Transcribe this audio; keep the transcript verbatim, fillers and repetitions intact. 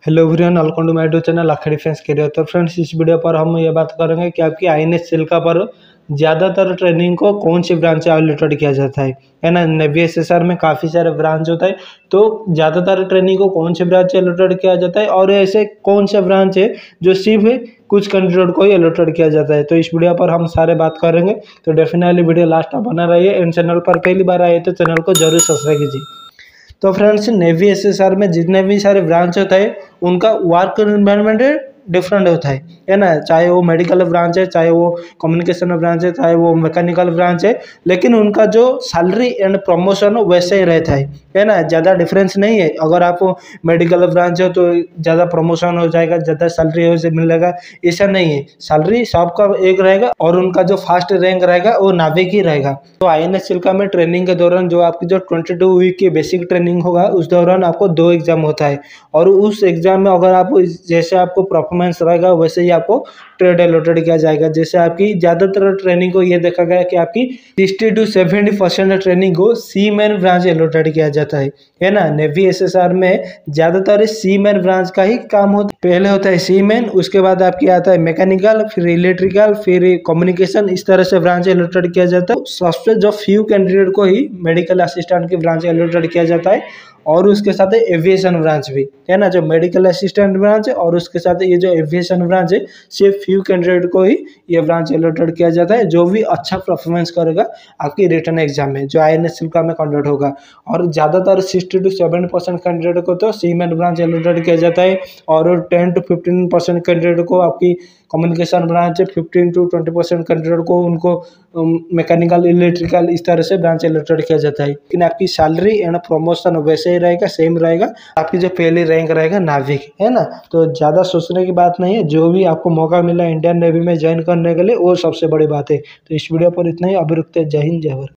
Hello everyone, welcome to my YouTube channel आखा defence career. तो friends, इस video पर हम ये बात करेंगे कि आपकी आईएनएस चिल्का पर ज़्यादातर ट्रेनिंग को कौन सी ब्रांच से अलॉटेड किया जाता है है ना। नेवी एसएसआर में काफ़ी सारे ब्रांच होता है, तो ज़्यादातर ट्रेनिंग को कौन से ब्रांच से अलॉटेड किया जाता है और ऐसे कौन सा ब्रांच है जो सिर्फ कुछ कैंडिडेट को ही अलॉटेड किया जाता है। तो इस वीडियो पर हम सारे बात करेंगे, तो डेफिनेटली वीडियो लास्ट तक बना रहिए। एंड चैनल पर पहली बार आए तो चैनल को जरूर सब्सक्राइब कीजिए। तो फ्रेंड्स, नेवी एसएसआर में जितने भी सारे ब्रांच होता है उनका वर्क एनवायरनमेंट डिफरेंट होता है है ना। चाहे वो मेडिकल ब्रांच है, चाहे वो कम्युनिकेशन ब्रांच है, चाहे वो मैकेनिकल ब्रांच है, लेकिन उनका जो सैलरी एंड प्रमोशन वैसे ही रहता है है ना। ज़्यादा डिफरेंस नहीं है। अगर आप मेडिकल ब्रांच है तो ज़्यादा प्रमोशन हो जाएगा, ज़्यादा सैलरी हो मिलेगा, ऐसा नहीं है। सैलरी सबका एक रहेगा और उनका जो फर्स्ट रैंक रहेगा वो नाविक ही रहेगा। तो आईएनएस चिल्का में ट्रेनिंग के दौरान जो आपकी जो ट्वेंटी टू वीक की बेसिक ट्रेनिंग होगा, उस दौरान आपको दो एग्जाम होता है और उस एग्जाम में अगर आप जैसे आपको परफॉर्मेंस रहेगा वैसे ही आपको ट्रेड अलॉटेड किया जाएगा। जैसे आपकी ज़्यादातर ट्रेनिंग को ये देखा गया कि आपकी sixty to seventy percent training को सी मैन ब्रांच अलॉटेड किया जाता है है ना। नेवी एसएसआर में ज़्यादातर सी मैन ब्रांच का ही काम होता है। पहले होता है सी मैन, उसके बाद आपकी आता है मैकेनिकल, फिर इलेक्ट्रिकल, फिर कम्युनिकेशन, इस तरह से ब्रांच अलॉटेड किया जाता है। सबसे जो फ्यू कैंडिडेट को ही मेडिकल असिस्टेंट की ब्रांच अलॉटेड किया जाता है और उसके साथ एविएशन ब्रांच भी है ना। जो मेडिकल असिस्टेंट ब्रांच है और उसके साथ ये जो एविएशन ब्रांच है, सिर्फ फ्यू कैंडिडेट को ही ये ब्रांच अलॉटेड किया जाता है, जो भी अच्छा परफॉर्मेंस करेगा आपकी रिटर्न एग्जाम में जो आईएनएस चिल्का में कंडक्ट होगा। और ज़्यादातर sixty to seventy percent candidate को तो सीमेंट ब्रांच अलॉटेड किया जाता है और ten to fifteen percent candidate को आपकी कम्युनिकेशन ब्रांच है, fifteen to twenty percent candidate को उनको मैकेनिकल, इलेक्ट्रिकल, इस तरह से ब्रांच अलॉटेड किया जाता है। लेकिन आपकी सैलरी एंड प्रमोशन वैसे ही रहेगा, सेम रहेगा। आपकी जो पहली रैंक रहेगा नाविक है ना। तो ज़्यादा सोचने की बात नहीं है, जो भी आपको मौका मिला इंडियन नेवी में ज्वाइन करने के लिए वो सबसे बड़ी बात है। तो इस वीडियो पर इतना ही। अभी रुकते हैं। जय हिंद, जय भारत।